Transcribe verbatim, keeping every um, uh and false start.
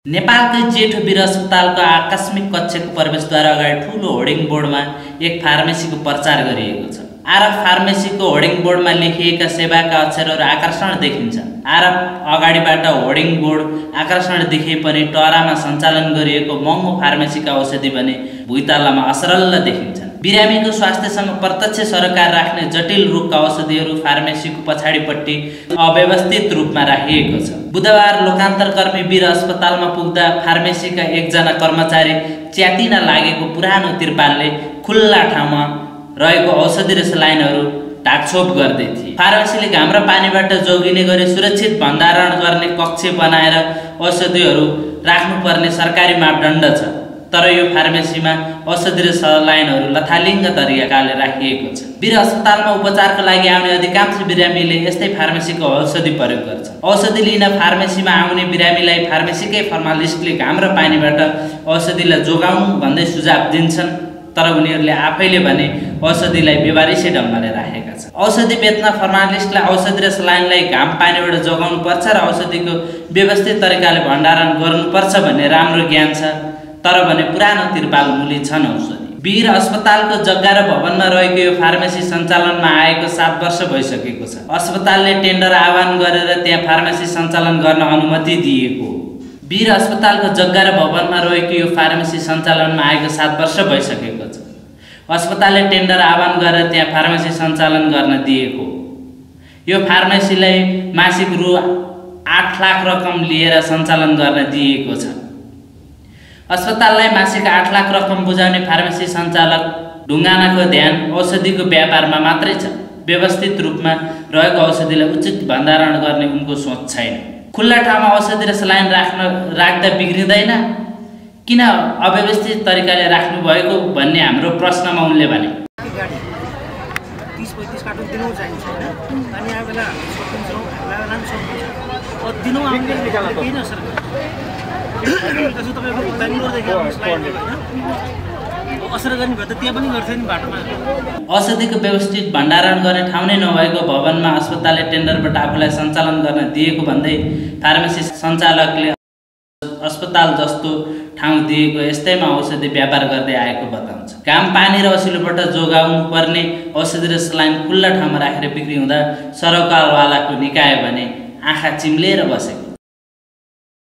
नेपालकै जेठो वीर अस्पतालको आकस्मिक कक्षको प्रवेशद्वार अगाडि ठूलो होर्डिङ बोर्डमा एक फार्मेसीको प्रचार गरिएको छ। आरब फार्मेसीको होर्डिङ बोर्डमा लेखिएका सेवाका अक्षरहरू आकर्षण देखिन्छ। आरब अगाडिबाट होर्डिङ बोर्ड आकर्षण देखिए पनि टरामा सञ्चालन गरिएको महँगो फार्मेसीका औषधि भने भुइँतल्लामा असरल्ल देखिन्छन्। बिरामीको स्वास्थ्यसँग प्रत्यक्ष सरोकार राख्ने जटिल रोगका औषधिहरू फार्मेसीको पछाडिपट्टि अव्यवस्थित रूपमा राखिएको छ। बुधबार लोकान्तरकर्मी वीर अस्पतालमा पुग्दा फार्मेसीका एकजना कर्मचारी च्यातिन लागेको पुरानो तिरपालले खुल्ला ठाउँमा रहेको औषधि र सलाइनहरू ढाकछोप गर्दै थिए। फार्मेसीले घाम र पानीबाट जोगिने गरी सुरक्षित भण्डारण गर्ने कक्ष बनाएर औषधिहरू राख्नुपर्ने सरकारी मापदण्ड छ, तर यो फार्मेसीमा औषधि र सलाइनहरू लथालिङ्ग तरिकाले राखिएको छ। वीर अस्पतालमा उपचारको लागि आउने अधिकांश बिरामीले यस्तै फार्मेसीको औषधि प्रयोग गर्छ। औषधि लिन फार्मेसीमा आउने बिरामीलाई फार्मेसीकै फार्मालिस्टले घाम र पानीबाट औषधिलाई जोगाउनु भन्दै सुझाव दिन्छन्, तर उनीहरूले आफैले भने औषधिलाई बेवारिसे ढङ्गले राखेका छन्। औषधि बेच्न फार्मालिस्टलाई औषधि र सलाइनलाई घाम पानीबाट जोगाउनु पर्छ र औषधिको व्यवस्थित तरिकाले भण्डारण गर्नुपर्छ भन्ने राम्रो ज्ञान छ, तर भने पुरानो तिरपाल मुली छन् औषधि। वीर अस्पतालको जग्गा र भवनमा रहेको यो फार्मेसी सञ्चालनमा आएको सात वर्ष भइसकेको छ। अस्पतालले टेन्डर आह्वान गरेर त्यहाँ फार्मेसी सञ्चालन गर्न अनुमति दिएको। वीर अस्पतालको जग्गा र भवनमा रहेको यो फार्मेसी सञ्चालनमा आएको सात वर्ष भइसकेको छ। अस्पतालले टेन्डर आह्वान गरेर त्यहाँ फार्मेसी सञ्चालन गर्न दिएको। यो फार्मेसीलाई मासिक रु आठ लाख रकम लिएर सञ्चालन गर्न दिएको छ। अस्पताललाई मासिक आठ लाख रकम बुझाउने फार्मेसी सञ्चालक ढुङ्गानाको ध्यान औषधिको व्यापारमा मात्रै छ। व्यवस्थित रूपमा रहेको औषधिलाई उचित भण्डारण गर्ने उनको सोच छैन। खुल्ला ठाउँमा औषधि र सलाइन राख्न राख्दा बिग्रिँदैन, किन अव्यवस्थित तरिकाले राख्नु भएको भन्ने हाम्रो प्रश्नमा उनले भने। औषधिको व्यवस्थित भण्डारण गर्ने ठाउँ नै नभएको भवनमा अस्पतालले टेन्डरबाट आफूलाई सञ्चालन गर्न दिएको भन्दै फार्मेसी सञ्चालकले अस्पताल जस्तो ठाउँ दिएको यस्तैमा औषधि व्यापार गर्दै आएको बताउँछ। घाम पानी र असिलोबाट जोगाउनु पर्ने औषधि र सलाइन खुल्ला ठाउँमा राखेर बिक्री हुँदा सरोकारवालाको निकाय भने आँखा चिम्लेर बसेको।